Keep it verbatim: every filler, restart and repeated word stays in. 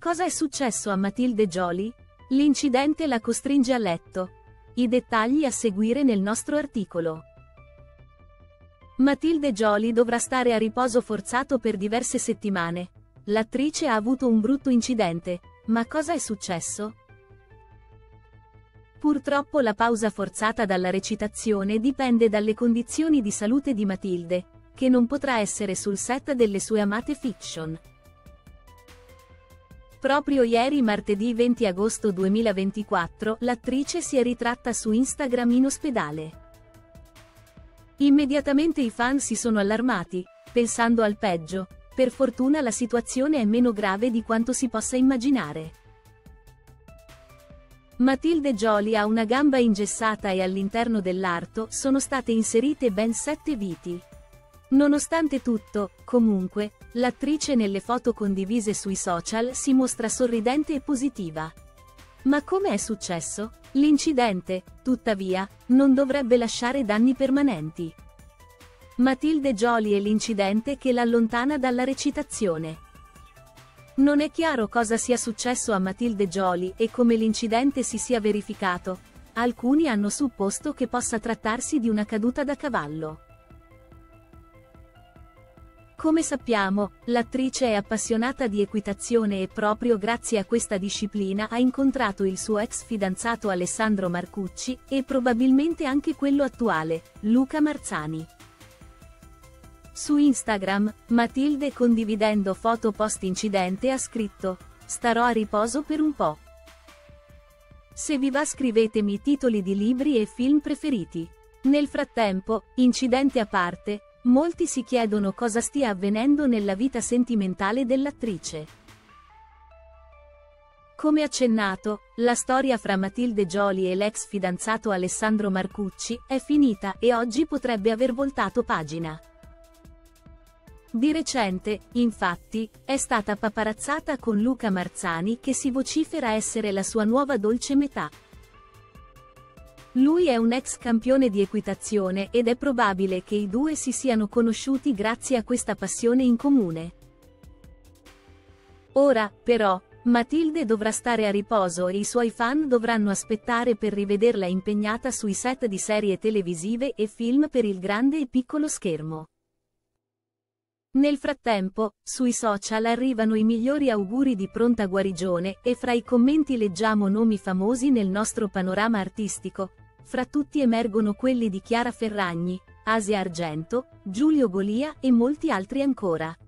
cosa è successo a Matilde Joly? L'incidente la costringe a letto. I dettagli a seguire nel nostro articolo. Matilde Joly dovrà stare a riposo forzato per diverse settimane. L'attrice ha avuto un brutto incidente, ma cosa è successo? Purtroppo la pausa forzata dalla recitazione dipende dalle condizioni di salute di Matilde, che non potrà essere sul set delle sue amate fiction. Proprio ieri, martedì venti agosto duemilaventiquattro, l'attrice si è ritratta su Instagram in ospedale. Immediatamente i fan si sono allarmati, pensando al peggio. Per fortuna la situazione è meno grave di quanto si possa immaginare. Matilde Joly ha una gamba ingessata e all'interno dell'arto sono state inserite ben sette viti. Nonostante tutto, comunque, l'attrice nelle foto condivise sui social si mostra sorridente e positiva. Ma come è successo? L'incidente, tuttavia, non dovrebbe lasciare danni permanenti. Matilde Joly e l'incidente che l'allontana dalla recitazione. Non è chiaro cosa sia successo a Matilde Joly e come l'incidente si sia verificato. Alcuni hanno supposto che possa trattarsi di una caduta da cavallo. Come sappiamo, l'attrice è appassionata di equitazione e proprio grazie a questa disciplina ha incontrato il suo ex fidanzato Alessandro Marcucci, e probabilmente anche quello attuale, Luca Marzani. Su Instagram, Matilde, condividendo foto post-incidente, ha scritto: "Starò a riposo per un po'. Se vi va scrivetemi titoli di libri e film preferiti." Nel frattempo, incidente a parte, molti si chiedono cosa stia avvenendo nella vita sentimentale dell'attrice. Come accennato, la storia fra Matilde Joly e l'ex fidanzato Alessandro Marcucci è finita e oggi potrebbe aver voltato pagina. Di recente, infatti, è stata paparazzata con Luca Marzani, che si vocifera essere la sua nuova dolce metà. Lui è un ex campione di equitazione ed è probabile che i due si siano conosciuti grazie a questa passione in comune. Ora, però, Matilde dovrà stare a riposo e i suoi fan dovranno aspettare per rivederla impegnata sui set di serie televisive e film per il grande e piccolo schermo. Nel frattempo, sui social arrivano i migliori auguri di pronta guarigione e fra i commenti leggiamo nomi famosi nel nostro panorama artistico. Fra tutti emergono quelli di Chiara Ferragni, Asia Argento, Giulio Golia e molti altri ancora.